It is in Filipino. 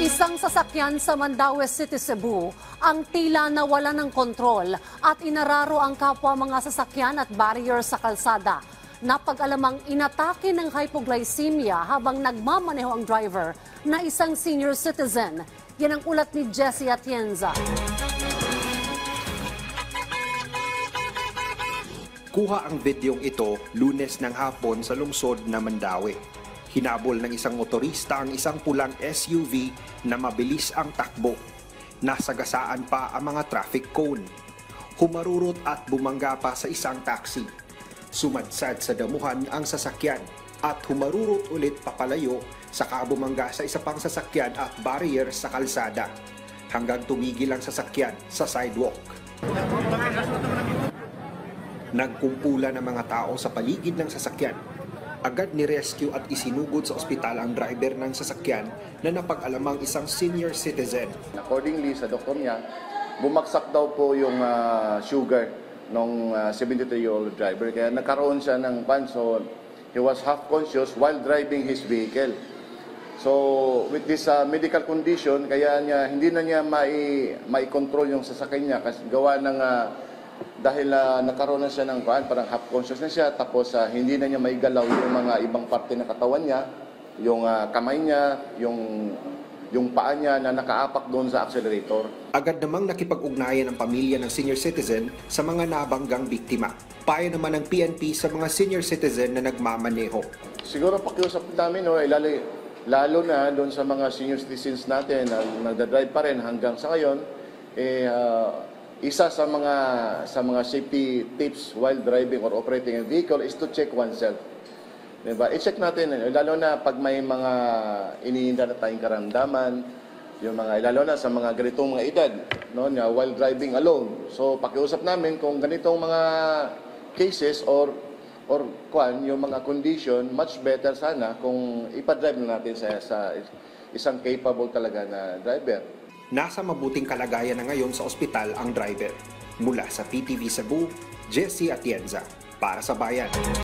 Isang sasakyan sa Mandaue City, Cebu ang tila nawala ng kontrol at inararo ang kapwa mga sasakyan at barrier sa kalsada. Napag-alamang inatake ng hypoglycemia habang nagmamaneho ang driver na isang senior citizen. Yan ang ulat ni Jessie Atienza. Kuha ang videong ito Lunes ng hapon sa lungsod na Mandaue. Hinabol ng isang motorista ang isang pulang SUV na mabilis ang takbo. Nasagasaan pa ang mga traffic cone. Humarurot at bumangga pa sa isang taxi. Sumadsad sa damuhan ang sasakyan at humarurot ulit papalayo saka bumangga sa isa pang sasakyan at barrier sa kalsada hanggang tumigil ang sasakyan sa sidewalk. Nagkumpulan ng mga tao sa paligid ng sasakyan. Agad ni-rescue at isinugod sa ospital ang driver ng sasakyan na napag-alamang isang senior citizen. Accordingly sa doktor niya, bumagsak daw po yung sugar ng 73-year-old driver. Kaya nagkaroon siya ng so he was half conscious while driving his vehicle. So with this medical condition, kaya hindi na niya mai-control yung sasakyan niya kasi gawa ng dahil nagkaroon na siya ng parang half conscious na siya, tapos hindi na niya maigalaw yung mga ibang parte ng katawan niya, yung kamay niya, yung paa niya na nakaapak doon sa accelerator. Agad namang nakipag-ugnayan ang pamilya ng senior citizen sa mga nabanggang biktima. Payo naman ng PNP sa mga senior citizen na nagmamaneho. Siguro pakiusap namin, lalo na doon sa mga senior citizens natin na nagdadrive pa rin hanggang sa ngayon, isa sa mga safety tips while driving or operating a vehicle is to check oneself. Diba? I-check natin, lalo na pag may mga iniinda na tayong karamdaman, lalo na sa mga ganitong mga edad, while driving alone. So pakiusap namin kung ganitong mga cases or yung mga condition, much better sana kung ipa-drive na natin sa isang capable talaga na driver. Nasa mabuting kalagayan na ngayon sa ospital ang driver. Mula sa PTV Cebu, Jessie Atienza, para sa Bayan.